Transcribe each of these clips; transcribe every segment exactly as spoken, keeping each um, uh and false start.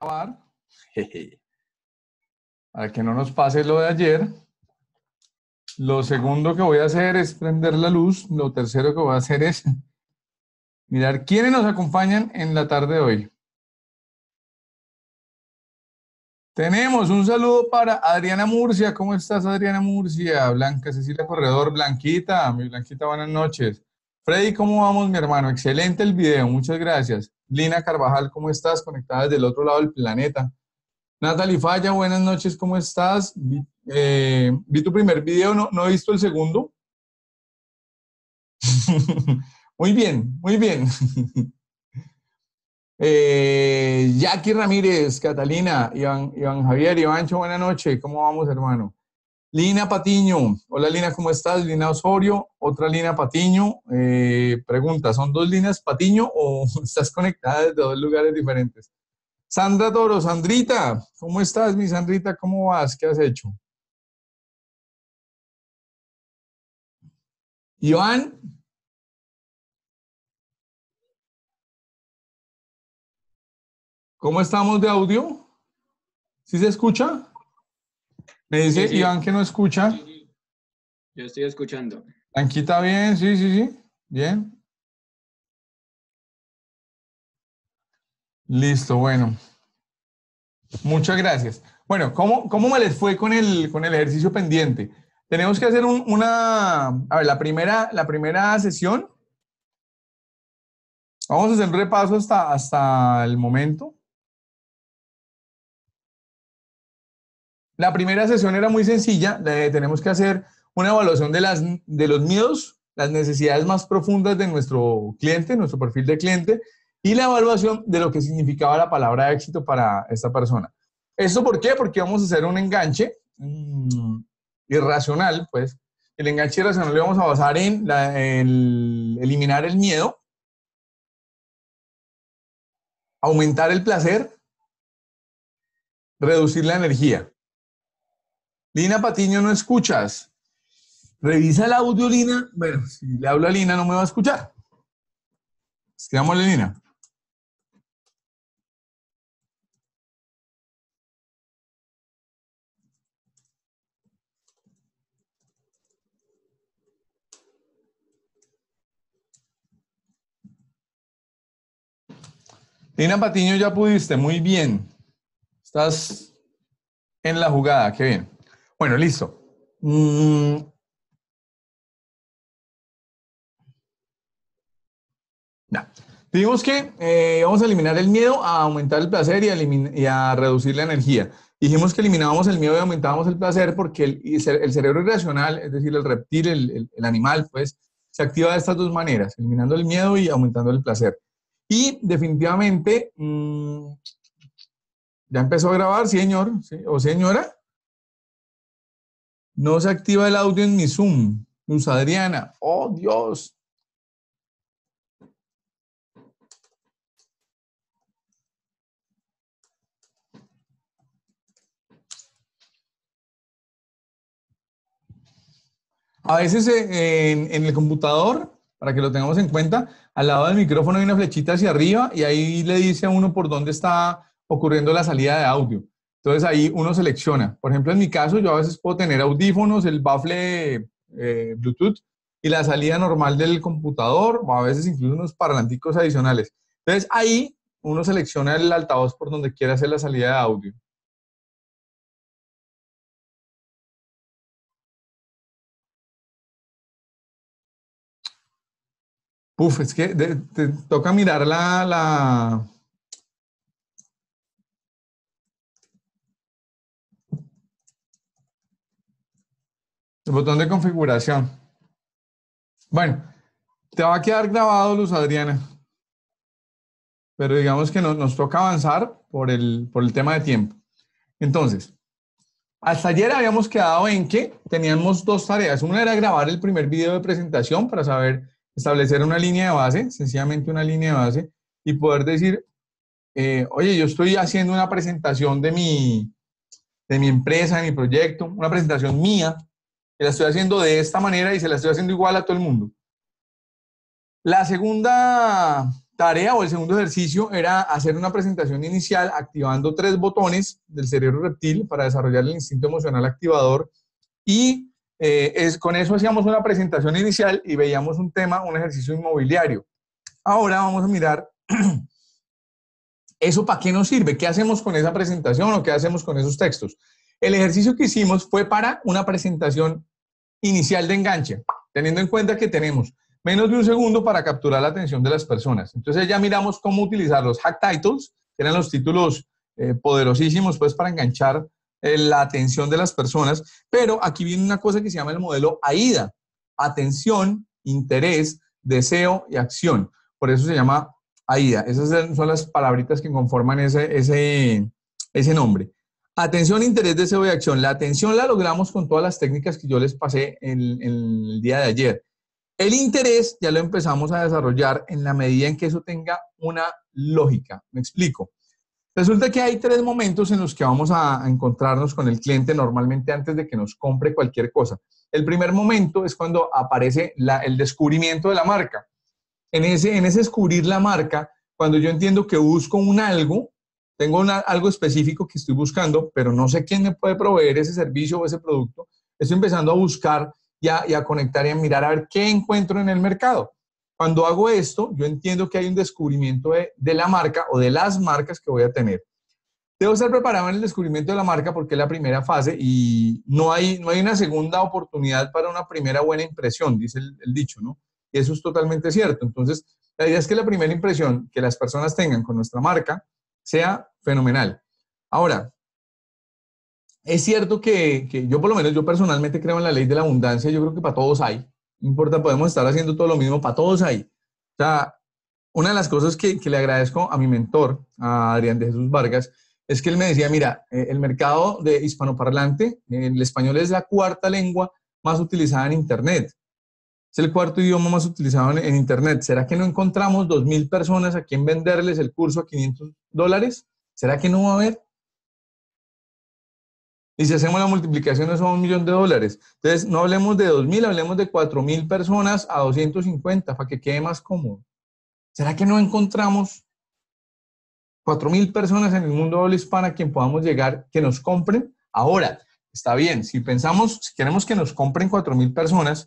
grabar. Jeje. Para que no nos pase lo de ayer. Lo segundo que voy a hacer es prender la luz. Lo tercero que voy a hacer es mirar quiénes nos acompañan en la tarde de hoy. Tenemos un saludo para Adriana Murcia. ¿Cómo estás, Adriana Murcia? Blanca Cecilia Corredor, Blanquita. Mi Blanquita, buenas noches. Freddy, ¿cómo vamos, mi hermano? Excelente el video, muchas gracias. Lina Carvajal, ¿cómo estás? Conectada desde el otro lado del planeta. Natalie Falla, buenas noches, ¿cómo estás? Vi, eh, vi tu primer video, no, no he visto el segundo. Muy bien, muy bien. Eh, Jackie Ramírez, Catalina, Iván, Iván Javier, Ivancho, buenas noches, ¿cómo vamos, hermano? Lina Patiño, hola Lina, ¿cómo estás? Lina Osorio, otra Lina Patiño, eh, pregunta, ¿son dos líneas Patiño o estás conectada desde dos lugares diferentes? Sandra Toro, Sandrita, ¿cómo estás, mi Sandrita? ¿Cómo vas? ¿Qué has hecho? Iván. ¿Cómo estamos de audio? ¿Sí se escucha? Me dice Sí, sí. Iván que no escucha. Sí, sí. Yo estoy escuchando. Blanquita, bien, sí, sí, sí. Bien. Listo, bueno. Muchas gracias. Bueno, ¿cómo, cómo me les fue con el, con el ejercicio pendiente? Tenemos que hacer un, una... A ver, la primera, la primera sesión. Vamos a hacer un repaso hasta, hasta el momento. La primera sesión era muy sencilla. Eh, tenemos que hacer una evaluación de, las, de los miedos, las necesidades más profundas de nuestro cliente, nuestro perfil de cliente, y la evaluación de lo que significaba la palabra éxito para esta persona. ¿Esto por qué? Porque vamos a hacer un enganche mmm, irracional, pues. El enganche irracional lo vamos a basar en la, el, eliminar el miedo, aumentar el placer, reducir la energía. Lina Patiño, ¿no escuchas? Revisa el audio, Lina. Bueno, si le hablo a Lina no me va a escuchar. Escribámosle, Lina. Lina Patiño, ya pudiste, muy bien. Estás en la jugada, qué bien. Bueno, listo. Mm. Ya. Dijimos que eh, vamos a eliminar el miedo, a aumentar el placer y a, y a reducir la energía. Dijimos que eliminábamos el miedo y aumentábamos el placer porque el, el cerebro irracional, es decir, el reptil, el, el, el animal, pues, se activa de estas dos maneras, eliminando el miedo y aumentando el placer. Y definitivamente, mmm, ¿ya empezó a grabar, señor? ¿Sí? ¿O señora? No se activa el audio en mi Zoom. Luz Adriana. ¡Oh, Dios! A veces eh, en, en el computador, para que lo tengamos en cuenta, al lado del micrófono hay una flechita hacia arriba y ahí le dice a uno por dónde está ocurriendo la salida de audio. Entonces ahí uno selecciona. Por ejemplo, en mi caso, yo a veces puedo tener audífonos, el bafle eh, Bluetooth y la salida normal del computador, o a veces incluso unos parlanticos adicionales. Entonces ahí uno selecciona el altavoz por donde quiera hacer la salida de audio. Puf, es que de, te toca mirar la, la... el botón de configuración. Bueno, te va a quedar grabado, Luz Adriana. Pero digamos que no, nos toca avanzar por el, por el tema de tiempo. Entonces, hasta ayer habíamos quedado en que teníamos dos tareas. Una era grabar el primer video de presentación para saber establecer una línea de base, sencillamente una línea de base, y poder decir, eh, oye, yo estoy haciendo una presentación de mi, de mi empresa, de mi proyecto, una presentación mía, que la estoy haciendo de esta manera y se la estoy haciendo igual a todo el mundo. La segunda tarea o el segundo ejercicio era hacer una presentación inicial activando tres botones del cerebro reptil para desarrollar el instinto emocional activador y eh, es, con eso hacíamos una presentación inicial y veíamos un tema, un ejercicio inmobiliario. Ahora vamos a mirar eso para qué nos sirve, qué hacemos con esa presentación o qué hacemos con esos textos. El ejercicio que hicimos fue para una presentación inicial de enganche, teniendo en cuenta que tenemos menos de un segundo para capturar la atención de las personas. Entonces ya miramos cómo utilizar los hack titles, que eran los títulos eh, poderosísimos pues para enganchar eh, la atención de las personas, pero aquí viene una cosa que se llama el modelo AIDA, atención, interés, deseo y acción. Por eso se llama AIDA. Esas son las palabritas que conforman ese, ese, ese nombre. Atención, interés, deseo y acción. La atención la logramos con todas las técnicas que yo les pasé en, en el día de ayer. El interés ya lo empezamos a desarrollar en la medida en que eso tenga una lógica. Me explico. Resulta que hay tres momentos en los que vamos a encontrarnos con el cliente normalmente antes de que nos compre cualquier cosa. El primer momento es cuando aparece la, el descubrimiento de la marca. En ese, en ese descubrir la marca, cuando yo entiendo que busco un algo, tengo una, algo específico que estoy buscando, pero no sé quién me puede proveer ese servicio o ese producto, estoy empezando a buscar y a, y a conectar y a mirar a ver qué encuentro en el mercado. Cuando hago esto, yo entiendo que hay un descubrimiento de, de la marca o de las marcas que voy a tener. Debo estar preparado en el descubrimiento de la marca porque es la primera fase y no hay, no hay una segunda oportunidad para una primera buena impresión, dice el, el dicho, ¿no? Y eso es totalmente cierto. Entonces, la idea es que la primera impresión que las personas tengan con nuestra marca sea fenomenal. Ahora, es cierto que, que yo por lo menos, yo personalmente creo en la ley de la abundancia, yo creo que para todos hay. No importa, podemos estar haciendo todo lo mismo, para todos hay. O sea, una de las cosas que, que le agradezco a mi mentor, a Adrián de Jesús Vargas, es que él me decía, mira, eh, el mercado de hispanoparlante, eh, el español es la cuarta lengua más utilizada en Internet. Es el cuarto idioma más utilizado en, en Internet. ¿Será que no encontramos dos mil personas a quien venderles el curso a quinientos dólares? ¿Será que no va a haber? Y si hacemos la multiplicación, eso son un millón de dólares. Entonces, no hablemos de dos mil, hablemos de cuatro mil personas a doscientos cincuenta para que quede más cómodo. ¿Será que no encontramos cuatro mil personas en el mundo de habla hispana a quien podamos llegar, que nos compren? Ahora, está bien, si pensamos, si queremos que nos compren cuatro mil personas,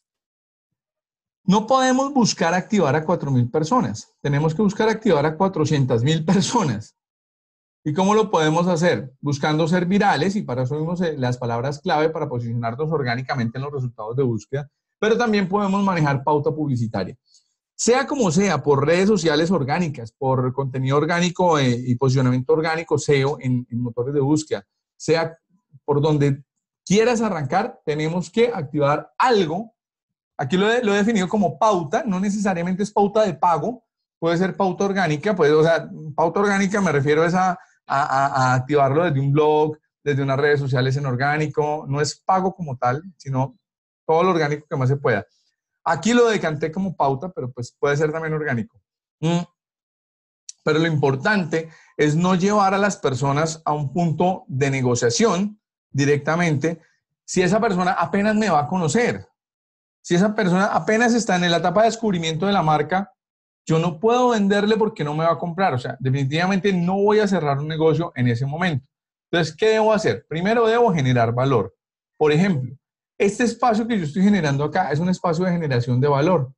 no podemos buscar activar a cuatro mil personas. Tenemos que buscar activar a cuatrocientas mil personas. ¿Y cómo lo podemos hacer? Buscando ser virales, y para eso vimos las palabras clave para posicionarnos orgánicamente en los resultados de búsqueda, pero también podemos manejar pauta publicitaria. Sea como sea, por redes sociales orgánicas, por contenido orgánico eh, y posicionamiento orgánico, S E O, en, en motores de búsqueda, sea por donde quieras arrancar, tenemos que activar algo. Aquí lo he, lo he definido como pauta, no necesariamente es pauta de pago, puede ser pauta orgánica, pues, o sea, pauta orgánica me refiero a, esa, a, a, a activarlo desde un blog, desde unas redes sociales en orgánico, no es pago como tal, sino todo lo orgánico que más se pueda. Aquí lo decanté como pauta, pero pues puede ser también orgánico. Mm. Pero lo importante es no llevar a las personas a un punto de negociación directamente si esa persona apenas me va a conocer. Si esa persona apenas está en la etapa de descubrimiento de la marca, yo no puedo venderle porque no me va a comprar. O sea, definitivamente no voy a cerrar un negocio en ese momento. Entonces, ¿qué debo hacer? Primero debo generar valor. Por ejemplo, este espacio que yo estoy generando acá es un espacio de generación de valor.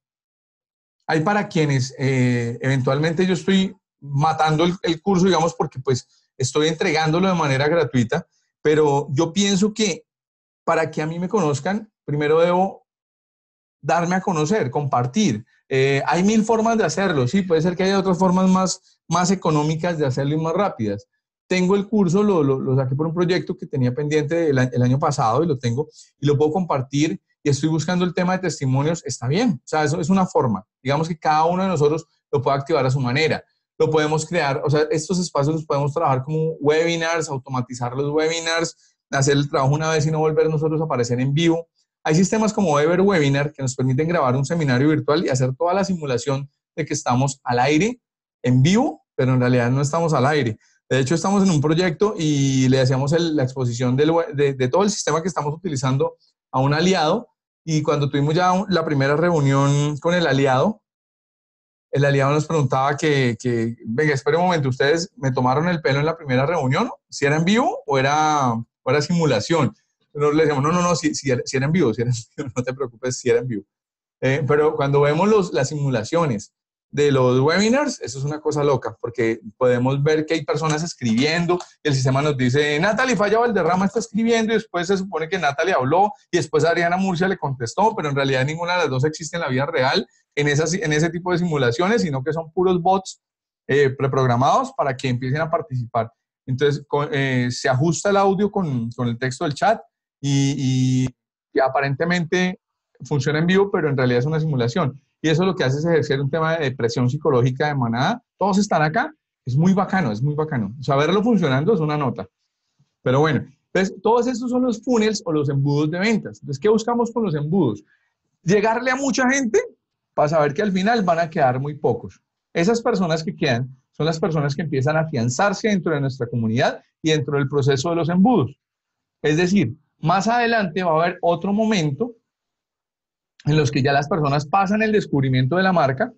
Hay para quienes eh, eventualmente yo estoy matando el, el curso, digamos, porque pues estoy entregándolo de manera gratuita, pero yo pienso que para que a mí me conozcan, primero debo darme a conocer, compartir. Eh, hay mil formas de hacerlo, sí, puede ser que haya otras formas más, más económicas de hacerlo y más rápidas. Tengo el curso, lo, lo, lo saqué por un proyecto que tenía pendiente el, el año pasado y lo tengo y lo puedo compartir y estoy buscando el tema de testimonios, está bien. O sea, eso es una forma. Digamos que cada uno de nosotros lo puede activar a su manera. Lo podemos crear, o sea, estos espacios los podemos trabajar como webinars, automatizar los webinars, hacer el trabajo una vez y no volver nosotros a aparecer en vivo. Hay sistemas como EverWebinar que nos permiten grabar un seminario virtual y hacer toda la simulación de que estamos al aire, en vivo, pero en realidad no estamos al aire. De hecho, estamos en un proyecto y le hacíamos el, la exposición del, de, de todo el sistema que estamos utilizando a un aliado y cuando tuvimos ya la primera reunión con el aliado, el aliado nos preguntaba que, que, venga, espere un momento, ¿ustedes me tomaron el pelo en la primera reunión? ¿Si era en vivo o era, o era simulación? Nosotros le decíamos, no, no, no, si, si, era, si era en vivo, si era en vivo, no te preocupes, si era en vivo. Eh, pero cuando vemos los, las simulaciones de los webinars, eso es una cosa loca, porque podemos ver que hay personas escribiendo y el sistema nos dice, Natalie Falla Valderrama está escribiendo y después se supone que Natalie habló y después Adriana Murcia le contestó, pero en realidad ninguna de las dos existe en la vida real en, esas, en ese tipo de simulaciones, sino que son puros bots eh, preprogramados para que empiecen a participar. Entonces con, eh, se ajusta el audio con, con el texto del chat y, y, y aparentemente funciona en vivo, pero en realidad es una simulación. Y eso lo que hace es ejercer un tema de presión psicológica de manada. Todos están acá. Es muy bacano, es muy bacano. O sea, verlo funcionando es una nota. Pero bueno, entonces, todos estos son los funnels o los embudos de ventas. Entonces, ¿qué buscamos con los embudos? Llegarle a mucha gente para saber que al final van a quedar muy pocos. Esas personas que quedan son las personas que empiezan a afianzarse dentro de nuestra comunidad y dentro del proceso de los embudos. Es decir, más adelante va a haber otro momento en los que ya las personas pasan el descubrimiento de la marca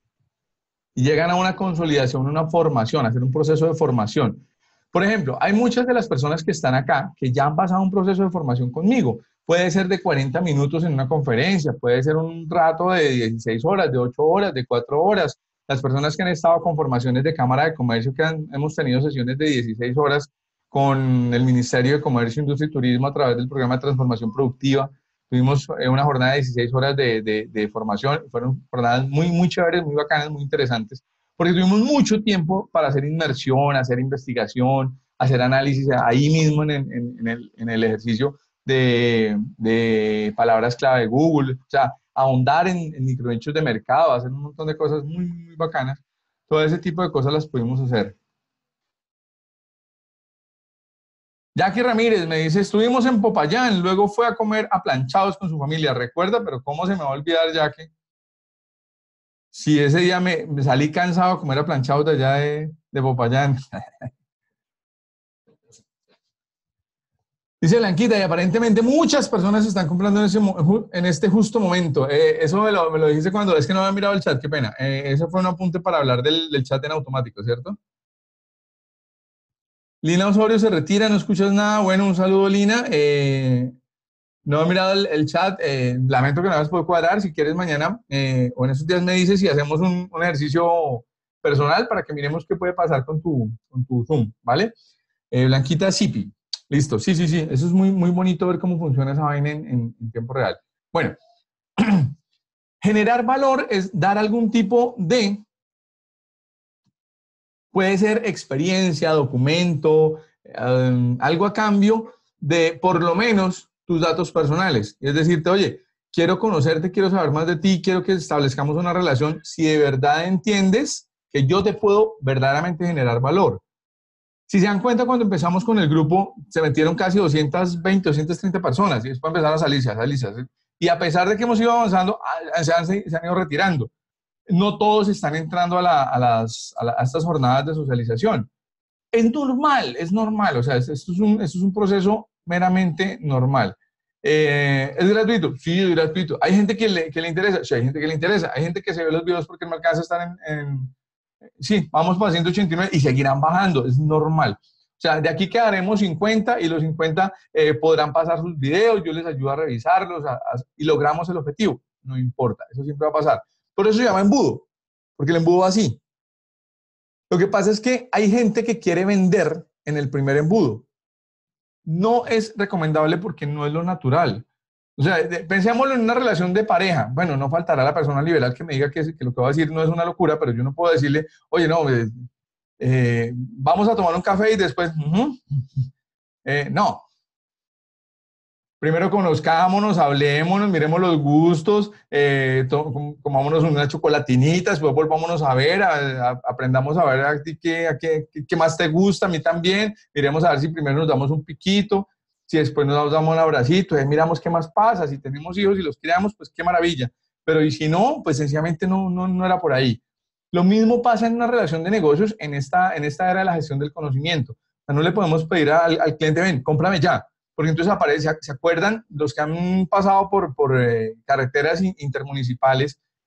y llegan a una consolidación, una formación, a hacer un proceso de formación. Por ejemplo, hay muchas de las personas que están acá que ya han pasado un proceso de formación conmigo. Puede ser de cuarenta minutos en una conferencia, puede ser un rato de dieciséis horas, de ocho horas, de cuatro horas. Las personas que han estado con formaciones de Cámara de Comercio, que han, hemos tenido sesiones de dieciséis horas con el Ministerio de Comercio, Industria y Turismo a través del programa de transformación productiva. Tuvimos una jornada de dieciséis horas de, de, de formación, fueron jornadas muy, muy chéveres, muy bacanas, muy interesantes, porque tuvimos mucho tiempo para hacer inmersión, hacer investigación, hacer análisis ahí mismo en, en, en, el, en el ejercicio de, de palabras clave de Google, o sea, ahondar en, en micronichos de mercado, hacer un montón de cosas muy, muy bacanas. Todo ese tipo de cosas las pudimos hacer. Jackie Ramírez me dice, estuvimos en Popayán, luego fue a comer a planchados con su familia, recuerda, pero ¿cómo se me va a olvidar, Jackie? Si ese día me, me salí cansado a comer a planchados de allá de, de Popayán. Dice Blanquita, y aparentemente muchas personas están comprando en, ese, en este justo momento. Eh, eso me lo, me lo dijiste cuando, es que no había mirado el chat, qué pena. Eh, ese fue un apunte para hablar del, del chat en automático, ¿cierto? Lina Osorio se retira, no escuchas nada. Bueno, un saludo, Lina. Eh, no he mirado el, el chat. Eh, lamento que no hayas podido cuadrar. Si quieres, mañana eh, o en esos días me dices si hacemos un, un ejercicio personal para que miremos qué puede pasar con tu, con tu Zoom, ¿vale? Eh, Blanquita Zipi. Listo. Sí, sí, sí. Eso es muy, muy bonito ver cómo funciona esa vaina en, en, en tiempo real. Bueno, generar valor es dar algún tipo de... Puede ser experiencia, documento, um, algo a cambio de por lo menos tus datos personales. Es decirte, oye, quiero conocerte, quiero saber más de ti, quiero que establezcamos una relación si de verdad entiendes que yo te puedo verdaderamente generar valor. Si se dan cuenta, cuando empezamos con el grupo, se metieron casi doscientas veinte, doscientas treinta personas y después empezaron a salirse, a salirse. Y a pesar de que hemos ido avanzando, se han, se han ido retirando. No todos están entrando a, la, a, las, a, la, a estas jornadas de socialización. Es normal, es normal, o sea, esto es un, esto es un proceso meramente normal. Eh, ¿Es gratuito? Sí, es gratuito. ¿Hay gente que le, que le interesa? Sí, hay gente que le interesa. Hay gente que se ve los videos porque no alcanza a estar en... en sí, vamos para ciento ochenta y nueve y seguirán bajando, es normal. O sea, de aquí quedaremos cincuenta y los cincuenta eh, podrán pasar sus videos, yo les ayudo a revisarlos a, a, y logramos el objetivo. No importa, eso siempre va a pasar. Por eso se llama embudo, porque el embudo va así. Lo que pasa es que hay gente que quiere vender en el primer embudo. No es recomendable porque no es lo natural. O sea, pensémoslo en una relación de pareja. Bueno, no faltará la persona liberal que me diga que, que lo que va a decir no es una locura, pero yo no puedo decirle, oye, no, eh, eh, vamos a tomar un café y después, uh-huh. eh, no. Primero conozcámonos, hablémonos, miremos los gustos, eh, comámonos una chocolatinita, después volvámonos a ver, a, a, aprendamos a ver a ti qué, a qué, qué más te gusta, a mí también, miremos a ver si primero nos damos un piquito, si después nos damos un abracito, eh, miramos qué más pasa, si tenemos hijos y los criamos, pues qué maravilla, pero y si no, pues sencillamente no, no, no era por ahí. Lo mismo pasa en una relación de negocios en esta, en esta era de la gestión del conocimiento. O sea, no le podemos pedir al, al cliente, ven, cómprame ya. Porque entonces aparece, ¿se acuerdan? Los que han pasado por, por eh, carreteras intermunicipales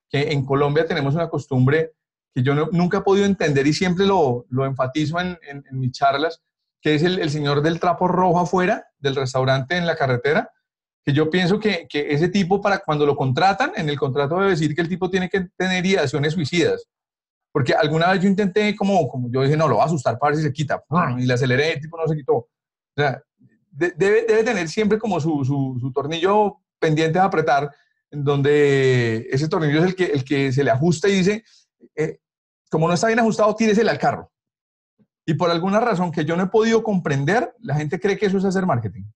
que en Colombia tenemos una costumbre que yo no, nunca he podido entender y siempre lo, lo enfatizo en, en, en mis charlas, que es el, el señor del trapo rojo afuera del restaurante en la carretera, que yo pienso que, que ese tipo, para cuando lo contratan, en el contrato debe decir que el tipo tiene que tener ideaciones suicidas. Porque alguna vez yo intenté, como, como yo dije, no, lo voy a asustar para ver si se quita. Y le aceleré, el tipo no se quitó. O sea, de, debe, debe tener siempre como su, su, su tornillo pendiente a apretar, en donde ese tornillo es el que, el que se le ajusta y dice, eh, como no está bien ajustado, tíresele al carro. Y por alguna razón que yo no he podido comprender, la gente cree que eso es hacer marketing.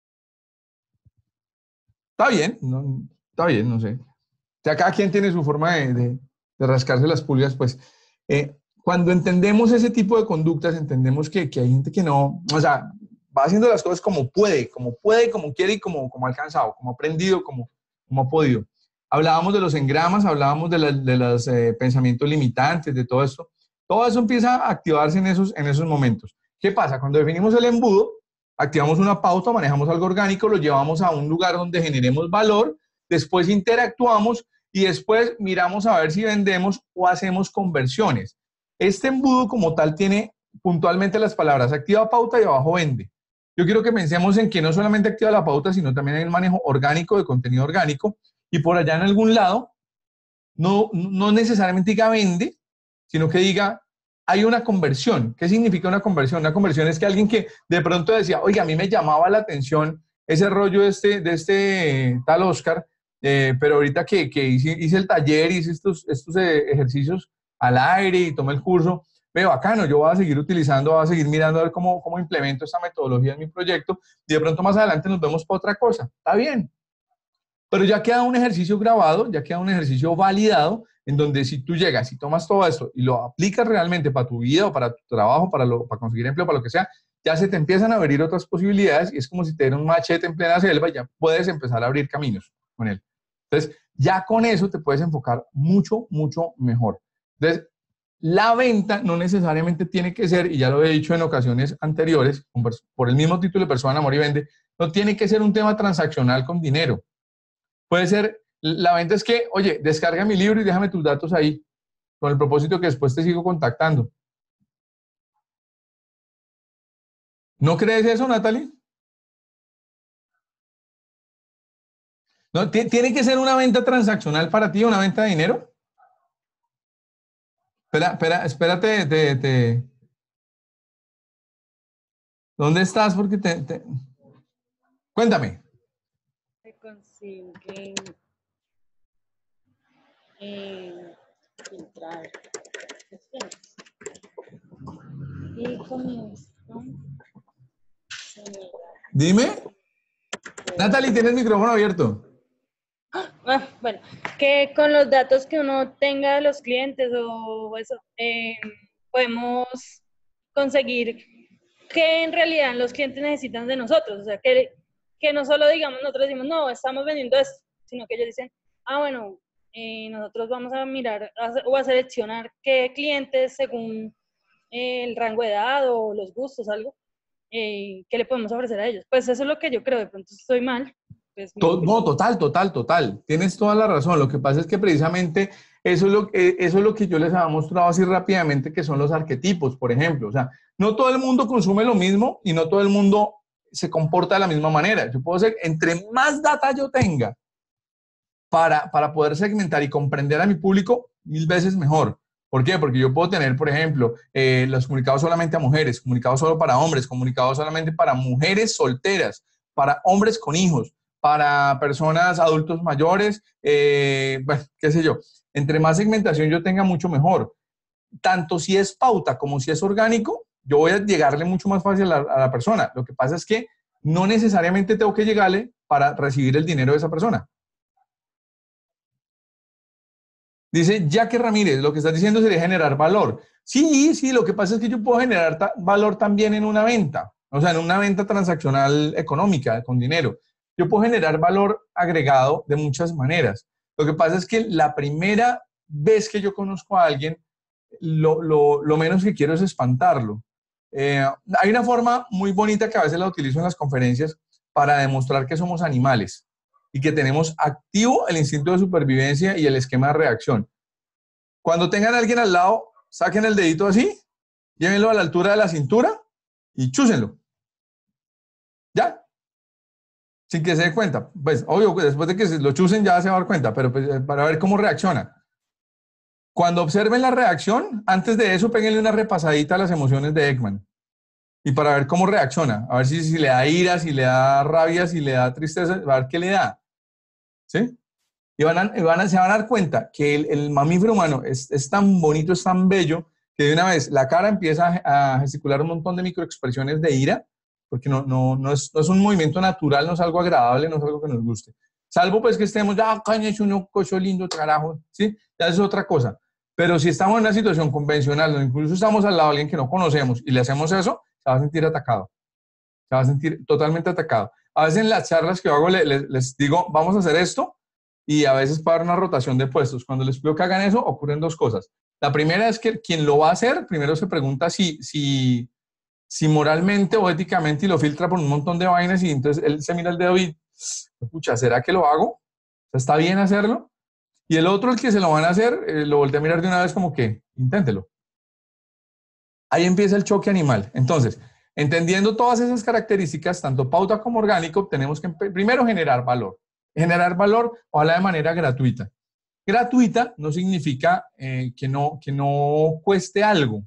Está bien, no, está bien, no sé. O sea, cada quien tiene su forma de, de, de rascarse las pulgas, pues. Eh, cuando entendemos ese tipo de conductas, entendemos que, que hay gente que no, o sea, va haciendo las cosas como puede, como puede, como quiere y como, como ha alcanzado, como ha aprendido, como, como ha podido. Hablábamos de los engramas, hablábamos de, la, de los eh, pensamientos limitantes, de todo esto. Todo eso empieza a activarse en esos, en esos momentos. ¿Qué pasa? Cuando definimos el embudo, activamos una pauta, manejamos algo orgánico, lo llevamos a un lugar donde generemos valor, después interactuamos y después miramos a ver si vendemos o hacemos conversiones. Este embudo como tal tiene puntualmente las palabras activa pauta y abajo vende. Yo quiero que pensemos en que no solamente activa la pauta, sino también en el manejo orgánico de contenido orgánico y por allá en algún lado no, no necesariamente diga vende, sino que diga hay una conversión. ¿Qué significa una conversión? Una conversión es que alguien que de pronto decía, oiga, a mí me llamaba la atención ese rollo de este, de este tal Oscar, eh, pero ahorita que, que hice, hice el taller, hice estos, estos ejercicios al aire y tomé el curso, veo bacano, yo voy a seguir utilizando, voy a seguir mirando a ver cómo, cómo implemento esta metodología en mi proyecto y de pronto más adelante nos vemos para otra cosa. Está bien. Pero ya queda un ejercicio grabado, ya queda un ejercicio validado, en donde si tú llegas y tomas todo esto y lo aplicas realmente para tu vida o para tu trabajo, para, lo, para conseguir empleo, para lo que sea, ya se te empiezan a abrir otras posibilidades y es como si te dieran un machete en plena selva y ya puedes empezar a abrir caminos con él. Entonces, ya con eso te puedes enfocar mucho, mucho mejor. Entonces, la venta no necesariamente tiene que ser, y ya lo he dicho en ocasiones anteriores, por el mismo título de Persona, Amor y Vende, no tiene que ser un tema transaccional con dinero. Puede ser, la venta es que, oye, descarga mi libro y déjame tus datos ahí, con el propósito que después te sigo contactando. ¿No crees eso, Natalie? ¿No? ¿Tiene que ser una venta transaccional para ti, una venta de dinero? Espera, espera, espérate, te, te... ¿Dónde estás? Porque te, te... Cuéntame. Se consiguen eh, filtrar y con esto se me da. Dime. Natalie, tienes el micrófono abierto. Ah, bueno, que con los datos que uno tenga de los clientes o eso, eh, podemos conseguir que en realidad los clientes necesitan de nosotros. O sea, que, que no solo digamos, nosotros decimos, no, estamos vendiendo esto, sino que ellos dicen, ah, bueno, eh, nosotros vamos a mirar a, o a seleccionar qué clientes según eh, el rango de edad o los gustos, algo, eh, qué le podemos ofrecer a ellos. Pues eso es lo que yo creo, de pronto estoy mal. Pues, To- no, total, total, total. Tienes toda la razón. Lo que pasa es que precisamente eso es, lo, eh, eso es lo que yo les había mostrado así rápidamente, que son los arquetipos, por ejemplo. O sea, no todo el mundo consume lo mismo y no todo el mundo se comporta de la misma manera. Yo puedo ser, entre más data yo tenga para, para poder segmentar y comprender a mi público, mil veces mejor. ¿Por qué? Porque yo puedo tener, por ejemplo, eh, los comunicados solamente a mujeres, comunicados solo para hombres, comunicados solamente para mujeres solteras, para hombres con hijos, para personas adultos mayores, eh, bueno, qué sé yo. Entre más segmentación yo tenga, mucho mejor. Tanto si es pauta como si es orgánico, yo voy a llegarle mucho más fácil a la, a la persona. Lo que pasa es que no necesariamente tengo que llegarle para recibir el dinero de esa persona. Dice Jaque Ramírez, lo que estás diciendo sería generar valor. Sí, sí, lo que pasa es que yo puedo generar valor también en una venta, o sea, en una venta transaccional económica, con dinero. Yo puedo generar valor agregado de muchas maneras. Lo que pasa es que la primera vez que yo conozco a alguien, lo, lo, lo menos que quiero es espantarlo. Eh, hay una forma muy bonita que a veces la utilizo en las conferencias para demostrar que somos animales. y que tenemos activo el instinto de supervivencia y el esquema de reacción. Cuando tengan a alguien al lado, saquen el dedito así, llévenlo a la altura de la cintura y chúsenlo. ¿Ya? Sin que se dé cuenta. Pues, obvio, después de que se lo chusen ya se va a dar cuenta, pero pues, para ver cómo reacciona. Cuando observen la reacción, antes de eso, péguenle una repasadita a las emociones de Ekman. Y para ver cómo reacciona. A ver si, si le da ira, si le da rabia, si le da tristeza, a ver qué le da. ¿Sí? Y van a, van a, se van a dar cuenta que el, el mamífero humano es, es tan bonito, es tan bello, que de una vez la cara empieza a gesticular un montón de microexpresiones de ira, porque no, no, no, es, no es un movimiento natural, no es algo agradable, no es algo que nos guste. Salvo pues que estemos, ya, caña, es uno cocho lindo, carajo, ¿sí? Ya es otra cosa. Pero si estamos en una situación convencional, o incluso estamos al lado de alguien que no conocemos y le hacemos eso, se va a sentir atacado. Se va a sentir totalmente atacado. A veces en las charlas que yo hago les, les digo, vamos a hacer esto, y a veces para una rotación de puestos. Cuando les pido que hagan eso, ocurren dos cosas. La primera es que quien lo va a hacer, primero se pregunta si, si, si moralmente o éticamente, y lo filtra por un montón de vainas, y entonces él se mira el dedo y, escucha, ¿será que lo hago? ¿Está bien hacerlo? Y el otro, el que se lo van a hacer, eh, lo voltea a mirar de una vez como que, inténtelo. Ahí empieza el choque animal. Entonces, entendiendo todas esas características, tanto pauta como orgánico, tenemos que primero generar valor. Generar valor, ojalá de manera gratuita. Gratuita no significa eh, que, no, que no cueste algo.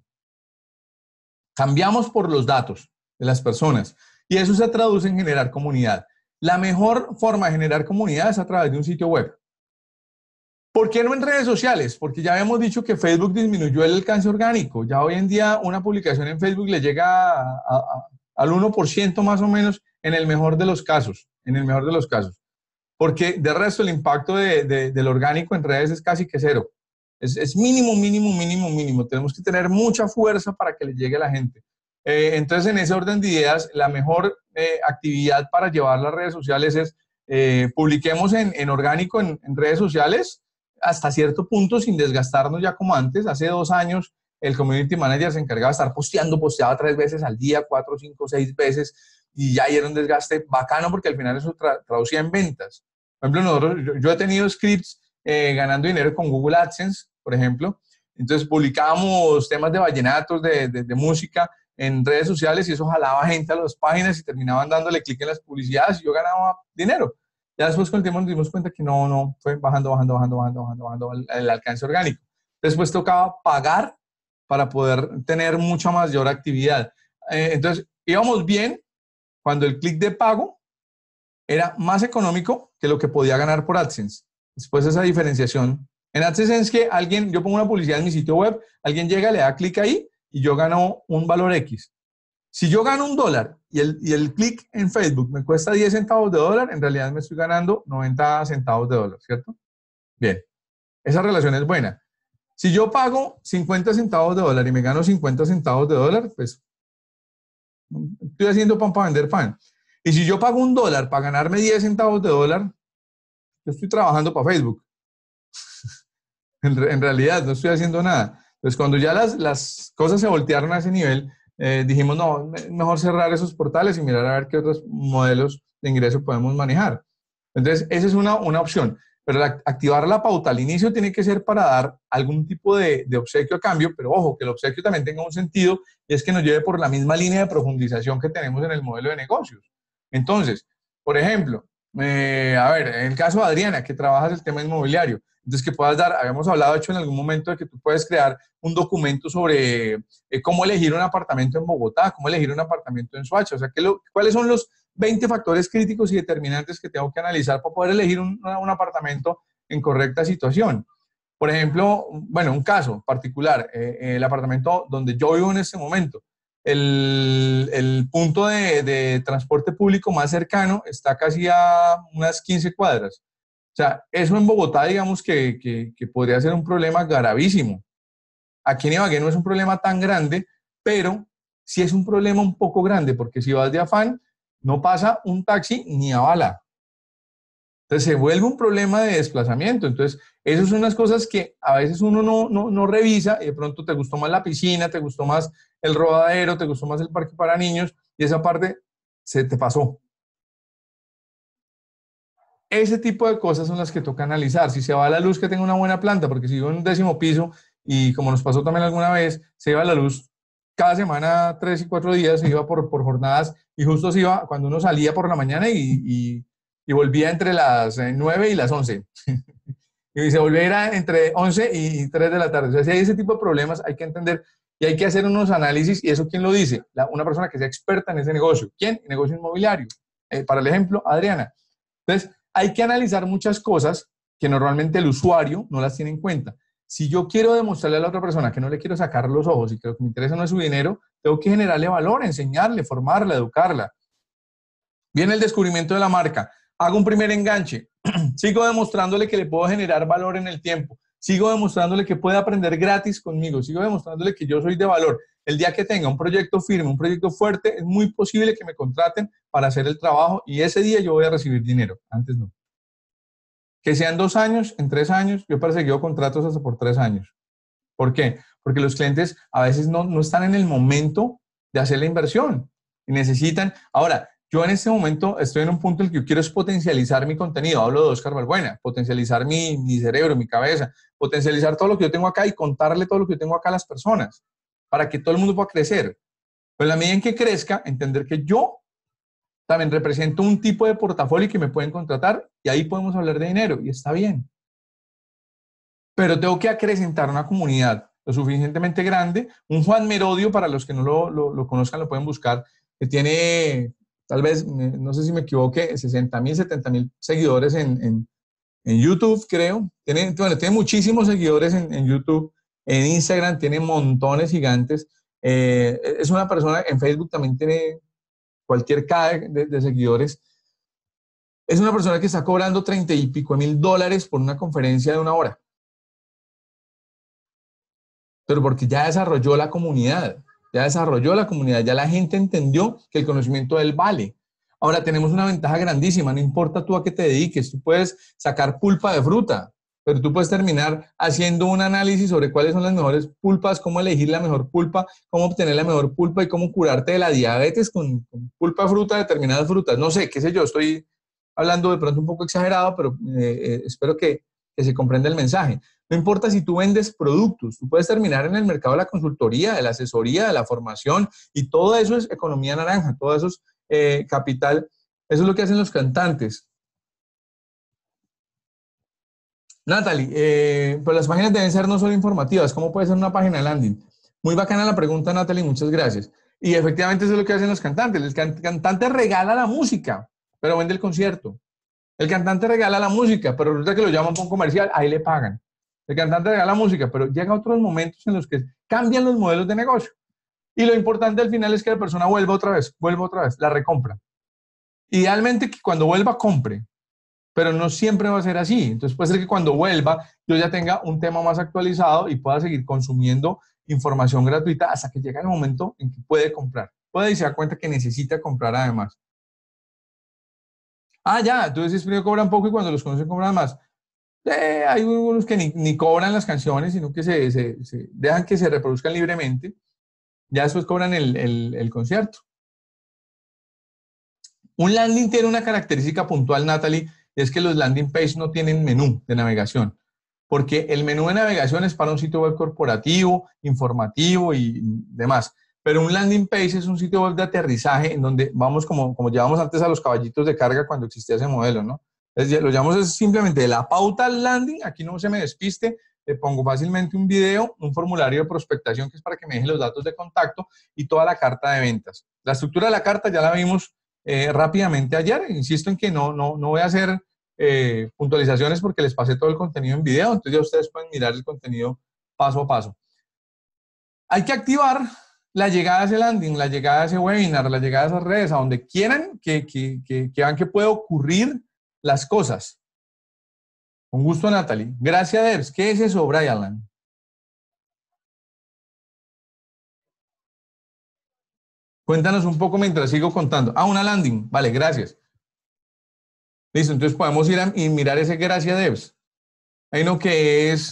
Cambiamos por los datos de las personas y eso se traduce en generar comunidad. La mejor forma de generar comunidad es a través de un sitio web. ¿Por qué no en redes sociales? Porque ya habíamos dicho que Facebook disminuyó el alcance orgánico. Ya hoy en día una publicación en Facebook le llega a, a, a, al uno por ciento más o menos en el mejor de los casos. En el mejor de los casos. Porque de resto el impacto de, de, del orgánico en redes es casi que cero. Es, es mínimo, mínimo, mínimo, mínimo. Tenemos que tener mucha fuerza para que le llegue a la gente. Eh, entonces, en ese orden de ideas, la mejor eh, actividad para llevar las redes sociales es eh, publiquemos en, en orgánico en, en redes sociales hasta cierto punto sin desgastarnos ya como antes. Hace dos años el community manager se encargaba de estar posteando, posteaba tres veces al día, cuatro, cinco, seis veces, y ya era un desgaste bacano porque al final eso tra traducía en ventas. Por ejemplo, nosotros, yo, yo he tenido scripts eh, ganando dinero con Google AdSense, por ejemplo. Entonces publicábamos temas de vallenatos, de, de, de música en redes sociales y eso jalaba gente a las páginas y terminaban dándole clic en las publicidades y yo ganaba dinero. Ya después con el tiempo nos dimos cuenta que no, no, fue bajando, bajando, bajando, bajando, bajando, bajando el, el alcance orgánico. Después tocaba pagar para poder tener mucha mayor actividad. Eh, entonces íbamos bien cuando el clic de pago era más económico que lo que podía ganar por AdSense. Después esa diferenciación. En AdSense es que alguien, yo pongo una publicidad en mi sitio web, alguien llega, le da clic ahí y yo gano un valor X. Si yo gano un dólar y el, y el clic en Facebook me cuesta diez centavos de dólar, en realidad me estoy ganando noventa centavos de dólar, ¿cierto? Bien, esa relación es buena. Si yo pago cincuenta centavos de dólar y me gano cincuenta centavos de dólar, pues estoy haciendo pan para vender pan. Y si yo pago un dólar para ganarme diez centavos de dólar, yo estoy trabajando para Facebook. en, en realidad, no estoy haciendo nada. Entonces, cuando ya las, las cosas se voltearon a ese nivel, eh, dijimos, no, mejor cerrar esos portales y mirar a ver qué otros modelos de ingreso podemos manejar. Entonces, esa es una, una opción. Pero la, activar la pauta al inicio tiene que ser para dar algún tipo de, de obsequio a cambio, pero ojo, que el obsequio también tenga un sentido y es que nos lleve por la misma línea de profundización que tenemos en el modelo de negocios. Entonces, por ejemplo, eh, a ver, en el caso de Adriana, que trabajas el tema inmobiliario, entonces que puedas dar, habíamos hablado, de hecho, en algún momento de que tú puedes crear un documento sobre eh, cómo elegir un apartamento en Bogotá, cómo elegir un apartamento en Soacha, o sea, que lo, cuáles son los veinte factores críticos y determinantes que tengo que analizar para poder elegir un, un apartamento en correcta situación. Por ejemplo, bueno, un caso particular, eh, el apartamento donde yo vivo en este momento, el, el punto de, de transporte público más cercano está casi a unas quince cuadras. O sea, eso en Bogotá, digamos que, que, que podría ser un problema gravísimo. Aquí en Ibagué no es un problema tan grande, pero sí es un problema un poco grande, porque si vas de afán, no pasa un taxi ni a bala. Entonces se vuelve un problema de desplazamiento. Entonces, esas son unas cosas que a veces uno no, no, no revisa y de pronto te gustó más la piscina, te gustó más el rodadero, te gustó más el parque para niños y esa parte se te pasó. ese tipo de cosas son las que toca analizar. Si se va la luz, que tenga una buena planta, porque si vivo en un décimo piso y como nos pasó también alguna vez, se iba la luz cada semana, tres y cuatro días, se iba por, por jornadas y justo se iba cuando uno salía por la mañana y, y, y volvía entre las nueve y las once. Y se volvía a ir a entre once y tres de la tarde. O sea, si hay ese tipo de problemas, hay que entender y hay que hacer unos análisis. ¿Y eso quién lo dice? La, una persona que sea experta en ese negocio. ¿Quién? Negocio inmobiliario. Eh, para el ejemplo, Adriana. Entonces, hay que analizar muchas cosas que normalmente el usuario no las tiene en cuenta. Si yo quiero demostrarle a la otra persona que no le quiero sacar los ojos y que lo que me interesa no es su dinero, tengo que generarle valor, enseñarle, formarla, educarla. Viene el descubrimiento de la marca. Hago un primer enganche. Sigo demostrándole que le puedo generar valor en el tiempo. Sigo demostrándole que puede aprender gratis conmigo. Sigo demostrándole que yo soy de valor. El día que tenga un proyecto firme, un proyecto fuerte, es muy posible que me contraten para hacer el trabajo y ese día yo voy a recibir dinero. Antes no. Que sean dos años, en tres años, yo he perseguido contratos hasta por tres años. ¿Por qué? Porque los clientes a veces no, no están en el momento de hacer la inversión y necesitan. Ahora, yo en este momento estoy en un punto en el que yo quiero es potencializar mi contenido. Hablo de Oscar Balbuena, potencializar mi, mi cerebro, mi cabeza, potencializar todo lo que yo tengo acá y contarle todo lo que yo tengo acá a las personas para que todo el mundo pueda crecer. Pero en la medida en que crezca, entender que yo también represento un tipo de portafolio que me pueden contratar y ahí podemos hablar de dinero y está bien. Pero tengo que acrecentar una comunidad lo suficientemente grande. Un Juan Merodio, para los que no lo, lo, lo conozcan, lo pueden buscar, que tiene, tal vez, no sé si me equivoque, sesenta mil, setenta mil seguidores en, en, en YouTube, creo. Tiene, bueno, tiene muchísimos seguidores en, en YouTube. En Instagram tiene montones gigantes. Eh, es una persona, en Facebook también tiene cualquier K de, de seguidores. Es una persona que está cobrando treinta y pico mil dólares por una conferencia de una hora. Pero porque ya desarrolló la comunidad, ya desarrolló la comunidad, ya la gente entendió que el conocimiento de él vale. Ahora tenemos una ventaja grandísima, no importa tú a qué te dediques, tú puedes sacar pulpa de fruta, pero tú puedes terminar haciendo un análisis sobre cuáles son las mejores pulpas, cómo elegir la mejor pulpa, cómo obtener la mejor pulpa y cómo curarte de la diabetes con, con pulpa de fruta, determinadas frutas. No sé, qué sé yo, estoy hablando de pronto un poco exagerado, pero eh, eh, espero que, que se comprenda el mensaje. No importa si tú vendes productos, tú puedes terminar en el mercado de la consultoría, de la asesoría, de la formación, y todo eso es economía naranja, todo eso es eh, capital. Eso es lo que hacen los cantantes. Natalie, eh, pues las páginas deben ser no solo informativas. ¿Cómo puede ser una página de landing? Muy bacana la pregunta, Natalie, muchas gracias. Y efectivamente eso es lo que hacen los cantantes. El can cantante regala la música, pero vende el concierto. El cantante regala la música, pero resulta que lo llaman por un comercial, ahí le pagan. El cantante regala música, pero llega a otros momentos en los que cambian los modelos de negocio. Y lo importante al final es que la persona vuelva otra vez, vuelva otra vez, la recompra. Idealmente que cuando vuelva, compre, pero no siempre va a ser así. Entonces puede ser que cuando vuelva yo ya tenga un tema más actualizado y pueda seguir consumiendo información gratuita hasta que llegue el momento en que puede comprar. Puede y se da cuenta que necesita comprar además. Ah, ya, entonces primero cobran poco y cuando los conocen cobran más. Eh, hay algunos que ni, ni cobran las canciones, sino que se, se, se dejan que se reproduzcan libremente. Ya después cobran el, el, el concierto. Un landing tiene una característica puntual, Natalie, y es que los landing page no tienen menú de navegación, porque el menú de navegación es para un sitio web corporativo, informativo y demás. Pero un landing page es un sitio web de aterrizaje en donde vamos como, como llevamos antes a los caballitos de carga cuando existía ese modelo, ¿no? Entonces, lo llamamos simplemente de la pauta al landing. Aquí no se me despiste, le pongo fácilmente un video, un formulario de prospectación que es para que me deje los datos de contacto y toda la carta de ventas. La estructura de la carta ya la vimos eh, rápidamente ayer. Insisto en que no, no, no voy a hacer eh, puntualizaciones porque les pasé todo el contenido en video, entonces ya ustedes pueden mirar el contenido paso a paso. Hay que activar la llegada a ese landing, la llegada a ese webinar, la llegada a esas redes, a donde quieran que, que, que, que vean que puede ocurrir las cosas. Con gusto, Natalie. Gracias, Debs. ¿Qué es eso, Brian? Cuéntanos un poco mientras sigo contando. Ah, una landing. Vale, gracias. Listo, entonces podemos ir a y mirar ese gracias, Debs. Hay uno que es...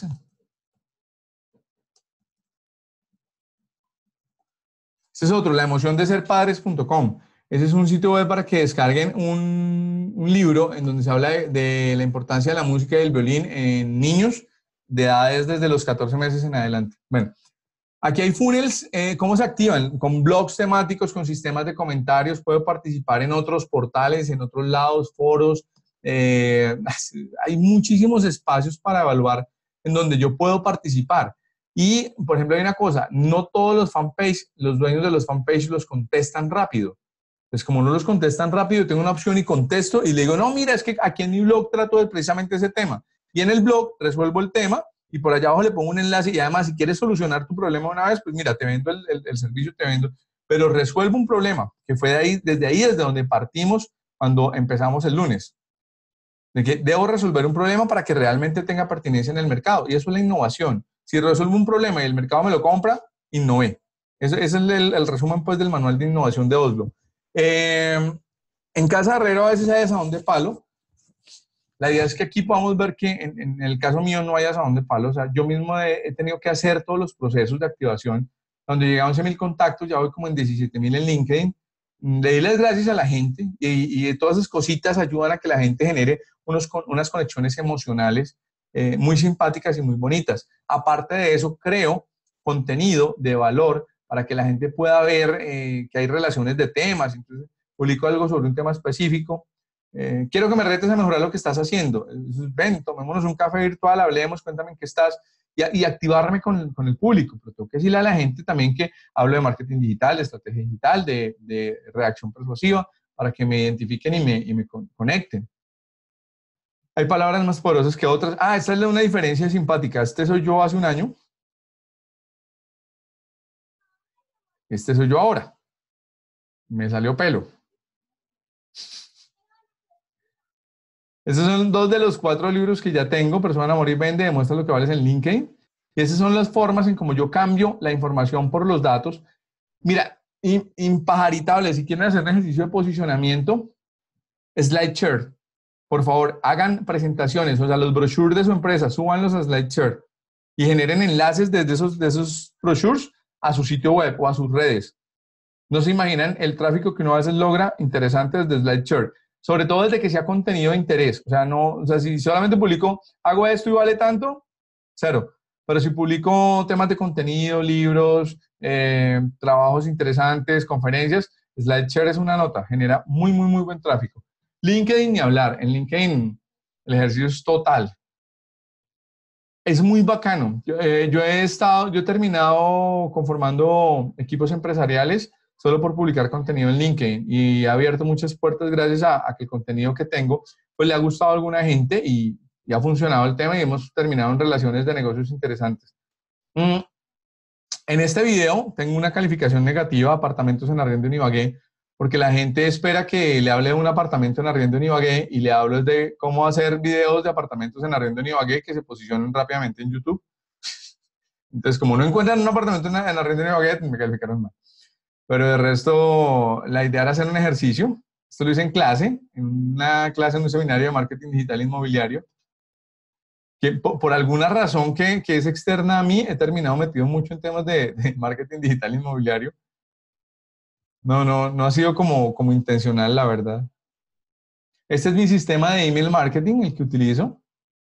Este es otro, la emoción de ser padres punto com. Ese es un sitio web para que descarguen un, un libro en donde se habla de, de la importancia de la música y del violín en niños de edades desde los catorce meses en adelante. Bueno, aquí hay funnels, eh, ¿cómo se activan? Con blogs temáticos, con sistemas de comentarios, puedo participar en otros portales, en otros lados, foros. Eh, hay muchísimos espacios para evaluar en donde yo puedo participar. Y, por ejemplo, hay una cosa, no todos los fanpage, los dueños de los fanpage los contestan rápido. Entonces, como no los contestan rápido, tengo una opción y contesto y le digo, no, mira, es que aquí en mi blog trato de precisamente ese tema. Y en el blog resuelvo el tema y por allá abajo le pongo un enlace y además, si quieres solucionar tu problema una vez, pues mira, te vendo el, el, el servicio, te vendo, pero resuelvo un problema que fue de ahí, desde ahí, desde donde partimos cuando empezamos el lunes. De que debo resolver un problema para que realmente tenga pertinencia en el mercado. Y eso es la innovación. Si resuelvo un problema y el mercado me lo compra, innové. Ese, ese es el, el, el resumen pues, del manual de innovación de Oslo. Eh, en Casa Herrero a veces hay asadón de palo. La idea es que aquí podamos ver que en, en el caso mío no hay asadón de palo. O sea, yo mismo he, he tenido que hacer todos los procesos de activación. Cuando llegué a once mil contactos, ya voy como en diecisiete mil en LinkedIn. Le di las gracias a la gente y, y todas esas cositas ayudan a que la gente genere unos, unas conexiones emocionales eh, muy simpáticas y muy bonitas. Aparte de eso, creo contenido de valor para que la gente pueda ver eh, que hay relaciones de temas. Entonces, publico algo sobre un tema específico. Eh, quiero que me retes a mejorar lo que estás haciendo. Entonces, ven, tomémonos un café virtual, hablemos, cuéntame en qué estás. Y, y activarme con, con el público. Pero tengo que decirle a la gente también que hablo de marketing digital, de estrategia digital, de, de reacción persuasiva, para que me identifiquen y me, y me conecten. Hay palabras más poderosas que otras. Ah, esta es una diferencia simpática. Este soy yo hace un año. Este soy yo ahora. Me salió pelo. Esos son dos de los cuatro libros que ya tengo. Persona, Amor y Vende, demuestra lo que vales en LinkedIn. Y esas son las formas en cómo yo cambio la información por los datos. Mira, impajaritable, si quieren hacer un ejercicio de posicionamiento, SlideShare. Por favor, hagan presentaciones, o sea, los brochures de su empresa, súbanlos a SlideShare y generen enlaces desde esos, de esos brochures a su sitio web o a sus redes. No se imaginan el tráfico que uno a veces logra interesante desde SlideShare, sobre todo desde que sea contenido de interés. O sea, no, o sea, si solamente publico, hago esto y vale tanto, cero. Pero si publico temas de contenido, libros, eh, trabajos interesantes, conferencias, SlideShare es una nota, genera muy, muy, muy buen tráfico. LinkedIn ni hablar, en LinkedIn el ejercicio es total. Es muy bacano. Yo, eh, yo he estado, yo he terminado conformando equipos empresariales solo por publicar contenido en LinkedIn y he abierto muchas puertas gracias a, a que el contenido que tengo pues le ha gustado a alguna gente y, y ha funcionado el tema y hemos terminado en relaciones de negocios interesantes. Mm. En este video tengo una calificación negativa a apartamentos en arriendo en Ibagué porque la gente espera que le hable de un apartamento en arriendo en Ibagué y le hablo de cómo hacer videos de apartamentos en arriendo en Ibagué que se posicionen rápidamente en YouTube. Entonces, como no encuentran un apartamento en arriendo en Ibagué, me calificaron mal. Pero de resto, la idea era hacer un ejercicio. Esto lo hice en clase, en una clase en un seminario de marketing digital inmobiliario, que por, por alguna razón que, que es externa a mí, he terminado metido mucho en temas de, de marketing digital inmobiliario. No, no, no ha sido como, como intencional, la verdad. Este es mi sistema de email marketing, el que utilizo.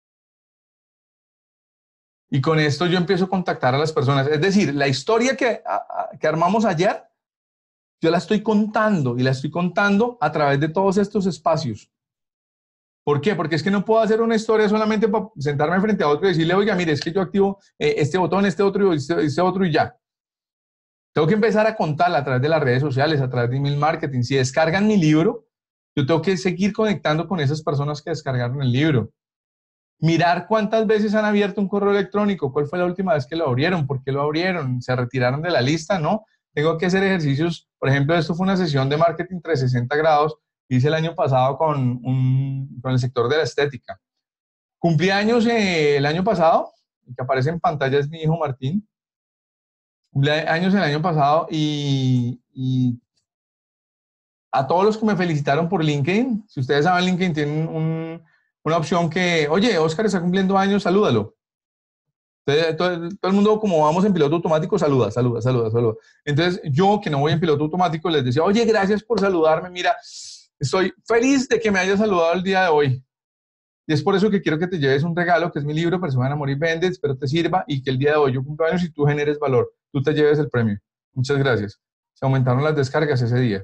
Y con esto yo empiezo a contactar a las personas. Es decir, la historia que, a, que armamos ayer, yo la estoy contando y la estoy contando a través de todos estos espacios. ¿Por qué? Porque es que no puedo hacer una historia solamente para sentarme frente a otro y decirle, oiga, mire, es que yo activo eh, este botón, este otro, este, este otro y ya. Tengo que empezar a contarla a través de las redes sociales, a través de email marketing. Si descargan mi libro, yo tengo que seguir conectando con esas personas que descargaron el libro. Mirar cuántas veces han abierto un correo electrónico, cuál fue la última vez que lo abrieron, por qué lo abrieron, se retiraron de la lista, ¿no? Tengo que hacer ejercicios, por ejemplo, esto fue una sesión de marketing trescientos sesenta grados que hice el año pasado con, un, con el sector de la estética. Cumplí años eh, el año pasado, el que aparece en pantalla es mi hijo Martín. Cumplí años el año pasado y, y a todos los que me felicitaron por LinkedIn, si ustedes saben, LinkedIn tienen un, una opción que, oye, Oscar está cumpliendo años, salúdalo. Entonces, todo, todo el mundo, como vamos en piloto automático, saluda, saluda, saluda, saluda. Entonces, yo que no voy en piloto automático, les decía, oye, gracias por saludarme, mira, estoy feliz de que me hayas saludado el día de hoy. Y es por eso que quiero que te lleves un regalo, que es mi libro, Persona en Amor y Vende, espero te sirva y que el día de hoy yo cumplo años y tú generes valor, tú te lleves el premio. Muchas gracias. Se aumentaron las descargas ese día.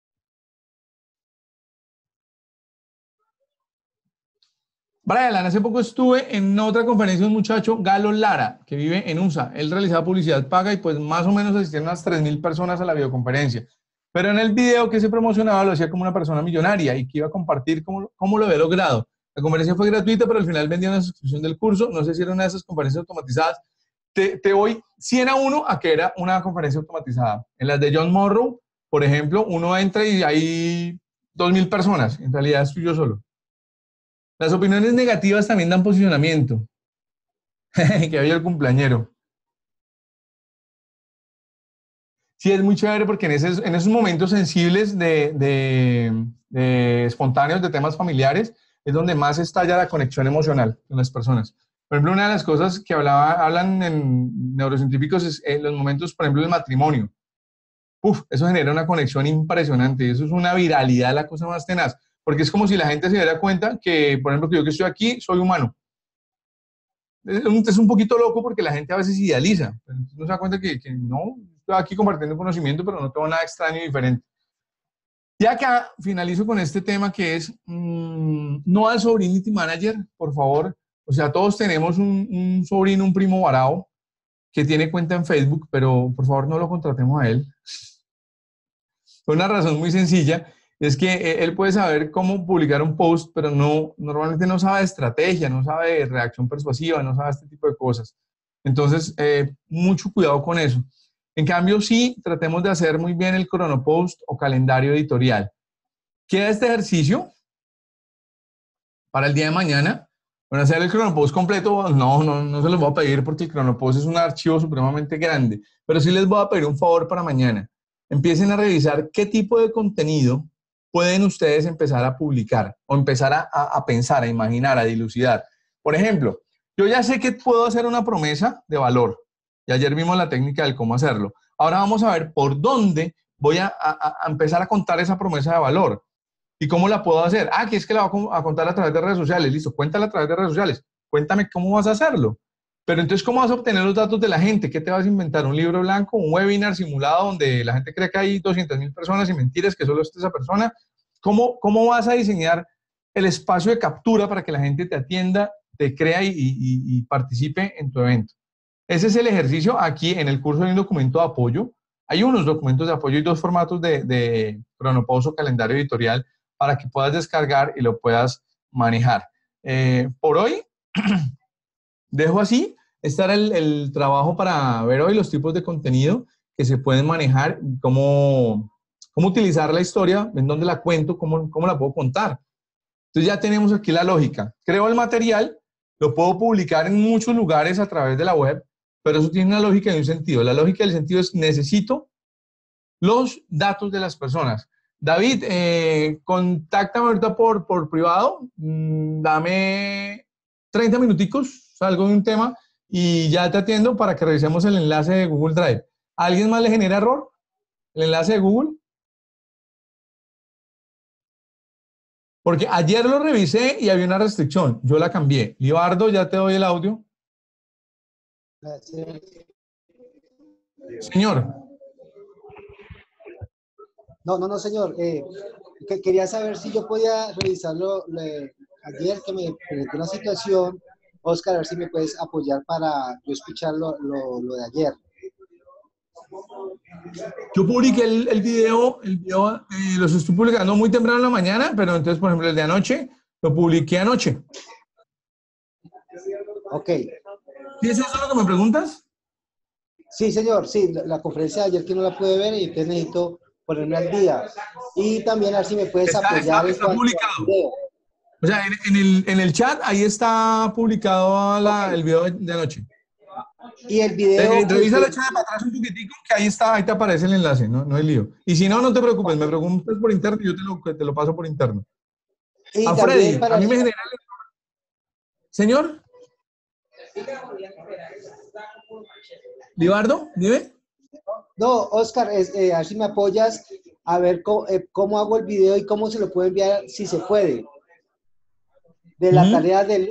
Brian, hace poco estuve en otra conferencia de un muchacho, Galo Lara, que vive en U S A. Él realizaba publicidad paga y pues más o menos asistieron unas tres mil personas a la videoconferencia. Pero en el video que se promocionaba lo hacía como una persona millonaria y que iba a compartir cómo, cómo lo había logrado. La conferencia fue gratuita, pero al final vendía una suscripción del curso. No sé si era una de esas conferencias automatizadas. Te, te voy cien a uno a que era una conferencia automatizada. En las de John Morrow, por ejemplo, uno entra y hay dos mil personas. En realidad estoy yo solo. Las opiniones negativas también dan posicionamiento. Que había el cumpleañero. Sí, es muy chévere porque en, ese, en esos momentos sensibles de, de, de espontáneos, de temas familiares, es donde más estalla la conexión emocional con las personas. Por ejemplo, una de las cosas que hablaba, hablan en neurocientíficos es en los momentos, por ejemplo, del matrimonio. Uf, eso genera una conexión impresionante. Eso es una viralidad, la cosa más tenaz. Porque es como si la gente se diera cuenta que, por ejemplo, que yo que estoy aquí, soy humano. Es un poquito loco porque la gente a veces idealiza. No se da cuenta que, que no, estoy aquí compartiendo conocimiento, pero no tengo nada extraño y diferente. Y acá finalizo con este tema que es mmm, no al sobrinity manager, por favor. O sea, todos tenemos un, un sobrino, un primo varao que tiene cuenta en Facebook, pero por favor no lo contratemos a él. Por una razón muy sencilla, es que él puede saber cómo publicar un post, pero no, normalmente no sabe de estrategia, no sabe de reacción persuasiva, no sabe este tipo de cosas. Entonces, eh, mucho cuidado con eso. En cambio, sí, tratemos de hacer muy bien el cronopost o calendario editorial. Queda este ejercicio para el día de mañana. Bueno, hacer el cronopost completo, no, no, no se los voy a pedir porque el cronopost es un archivo supremamente grande, pero sí les voy a pedir un favor para mañana. Empiecen a revisar qué tipo de contenido pueden ustedes empezar a publicar o empezar a, a, a pensar, a imaginar, a dilucidar. Por ejemplo, yo ya sé que puedo hacer una promesa de valor y ayer vimos la técnica del cómo hacerlo. Ahora vamos a ver por dónde voy a, a, a empezar a contar esa promesa de valor y cómo la puedo hacer. Ah, que es que la voy a contar a través de redes sociales. Listo, cuéntala a través de redes sociales. Cuéntame cómo vas a hacerlo. Pero entonces, ¿cómo vas a obtener los datos de la gente? ¿Qué te vas a inventar? ¿Un libro blanco? ¿Un webinar simulado donde la gente cree que hay doscientas mil personas y mentiras que solo es esa persona? ¿Cómo, ¿Cómo vas a diseñar el espacio de captura para que la gente te atienda, te crea y, y, y participe en tu evento? Ese es el ejercicio. Aquí en el curso hay un documento de apoyo. Hay unos documentos de apoyo y dos formatos de, de cronopost o calendario editorial para que puedas descargar y lo puedas manejar. Eh, por hoy... Dejo así, este era el, el trabajo para ver hoy los tipos de contenido que se pueden manejar, cómo, cómo utilizar la historia, en dónde la cuento, cómo, cómo la puedo contar. Entonces ya tenemos aquí la lógica. Creo el material, lo puedo publicar en muchos lugares a través de la web, pero eso tiene una lógica y un sentido. La lógica y el sentido es necesito los datos de las personas. David, eh, contáctame ahorita por, por privado, mm, dame treinta minuticos, salgo de un tema y ya te atiendo para que revisemos el enlace de Google Drive. ¿A alguien más le genera error el enlace de Google? Porque ayer lo revisé y había una restricción. Yo la cambié. Libardo, ya te doy el audio. Gracias. Señor. No, no, no, señor. Eh, que quería saber si yo podía revisarlo le, ayer que me presentó una situación. Oscar, a ver si me puedes apoyar para yo escuchar lo, lo, lo de ayer. Yo publiqué el, el video, el video eh, los estoy publicando muy temprano en la mañana, pero entonces, por ejemplo, el de anoche, lo publiqué anoche. Ok. ¿Sí es eso lo que me preguntas? Sí, señor, sí, la, la conferencia de ayer que no la pude ver y te necesito ponerme al día. Y también a ver si me puedes Está, apoyar está, en está cuanto publicado. al video. O sea, en, en, el, en el chat, ahí está publicado la, Okay. el video de anoche. Y el video... Eh, revisa usted... la chat para atrás un poquitico, que ahí está, ahí te aparece el enlace, no, no hay lío. Y si no, no te preocupes, me preguntas por interno y yo te lo, te lo paso por interno. Y A también Freddy, para... a mí me genera... Señor. Libardo, dime. No, Oscar, es, eh, a ver si me apoyas a ver cómo, eh, cómo hago el video y cómo se lo puedo enviar, si se puede. De la Ujú. tarea del...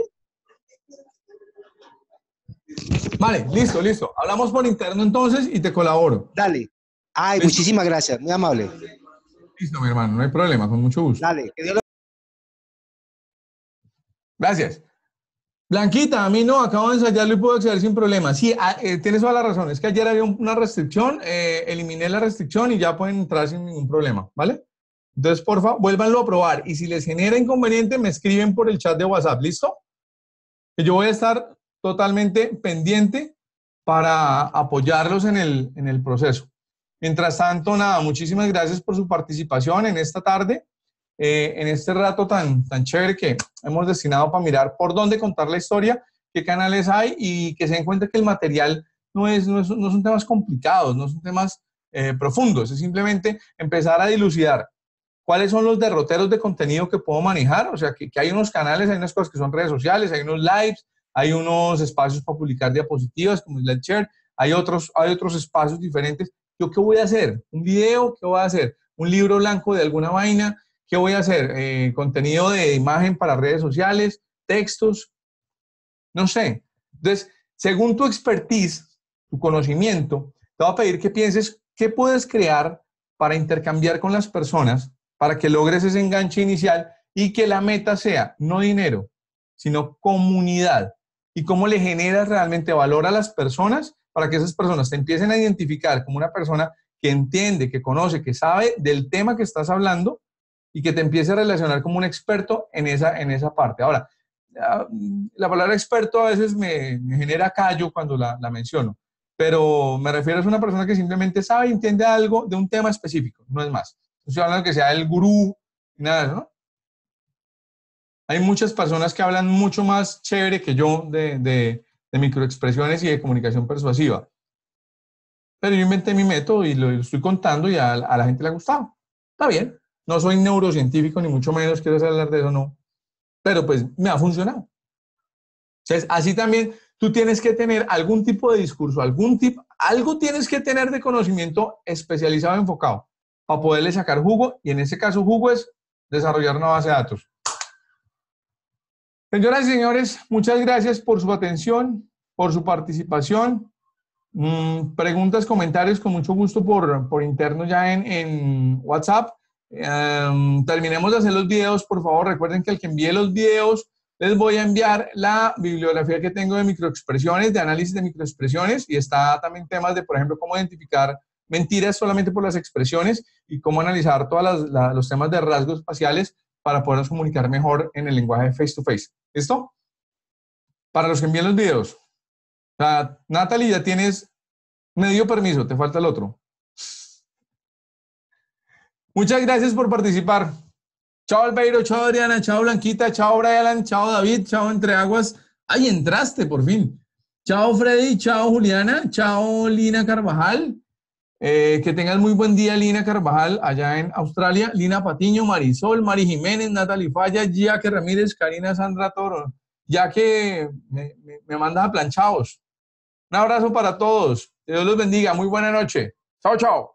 Vale, listo, listo. Hablamos por interno entonces y te colaboro. Dale. Ay, ¿Listo? muchísimas gracias, muy amable. Listo, mi hermano, no hay problema, con mucho gusto. Dale, que Dios lo... Gracias. Blanquita, a mí no, acabo de ensayarlo y puedo acceder sin problema. Sí, a- eh, tienes toda la razón. Es que ayer había un- una restricción, eh, eliminé la restricción y ya pueden entrar sin ningún problema, ¿vale? Entonces, porfa, vuélvanlo a probar. Y si les genera inconveniente, me escriben por el chat de WhatsApp, ¿listo? Que yo voy a estar totalmente pendiente para apoyarlos en el, en el proceso. Mientras tanto, nada, muchísimas gracias por su participación en esta tarde. Eh, en este rato tan, tan chévere que hemos destinado para mirar por dónde contar la historia, qué canales hay y que se den cuenta que el material no, es, no, es, no son temas complicados, no son temas eh, profundos, es simplemente empezar a dilucidar cuáles son los derroteros de contenido que puedo manejar, o sea, que, que hay unos canales, hay unas cosas que son redes sociales, hay unos lives, hay unos espacios para publicar diapositivas como SlideShare, hay otros, hay otros espacios diferentes. ¿Yo qué voy a hacer? ¿Un video? ¿Qué voy a hacer? ¿Un libro blanco de alguna vaina? ¿Qué voy a hacer? Eh, ¿Contenido de imagen para redes sociales? ¿Textos? No sé. Entonces, según tu expertise, tu conocimiento, te voy a pedir que pienses qué puedes crear para intercambiar con las personas, para que logres ese enganche inicial y que la meta sea no dinero, sino comunidad. Y cómo le generas realmente valor a las personas para que esas personas te empiecen a identificar como una persona que entiende, que conoce, que sabe del tema que estás hablando y que te empiece a relacionar como un experto en esa, en esa parte. Ahora, la palabra experto a veces me, me genera callo cuando la, la menciono, pero me refiero a una persona que simplemente sabe y entiende algo de un tema específico, no es más. No estoy hablando de que sea el gurú, nada de eso, ¿no? Hay muchas personas que hablan mucho más chévere que yo de, de, de microexpresiones y de comunicación persuasiva. Pero yo inventé mi método y lo, lo estoy contando y a, a la gente le ha gustado. Está bien. No soy neurocientífico, ni mucho menos quiero hablar de eso, no. Pero pues me ha funcionado. Entonces, así también tú tienes que tener algún tipo de discurso, algún tipo, algo tienes que tener de conocimiento especializado, enfocado, para poderle sacar jugo, y en ese caso jugo es desarrollar una base de datos. Señoras y señores, muchas gracias por su atención, por su participación. Mm, preguntas, comentarios, con mucho gusto por, por interno ya en, en WhatsApp. Um, terminemos de hacer los videos, por favor. Recuerden que al que envíe los videos, les voy a enviar la bibliografía que tengo de microexpresiones, de análisis de microexpresiones, y está también temas de, por ejemplo, cómo identificar mentiras solamente por las expresiones y cómo analizar todos los temas de rasgos faciales para podernos comunicar mejor en el lenguaje face to face. ¿Listo? Para los que envíen los videos. O sea, Natalie, ya tienes medio permiso, te falta el otro. Muchas gracias por participar. Chao Albeiro, chao Adriana, chao Blanquita, chao Brian, chao David, chao Entreaguas. ¡Ay, entraste por fin! Chao Freddy, chao Juliana, chao Lina Carvajal. Eh, que tengan muy buen día, Lina Carvajal, allá en Australia. Lina Patiño, Marisol, Mari Jiménez, Natalie Falla, Yaque Ramírez, Karina Sandra Toro. Ya que me, me, me mandas a planchados. Un abrazo para todos. Que Dios los bendiga. Muy buena noche. Chao, chao.